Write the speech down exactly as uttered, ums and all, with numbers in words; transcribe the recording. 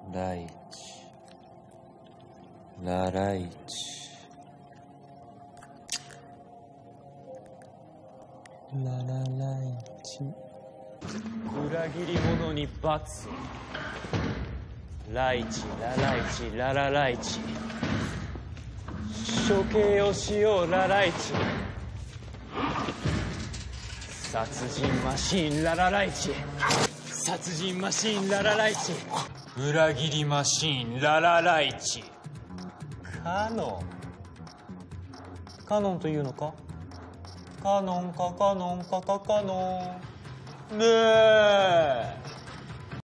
ライチラライチララライチ裏切り者に罰を。ライチラライチララライチ処刑をしようラライチ殺人マシーンララライチ殺人マシーンララライチ裏切りマシーンララライチカノンカノンというのかカノンかカノンかかカノンねえ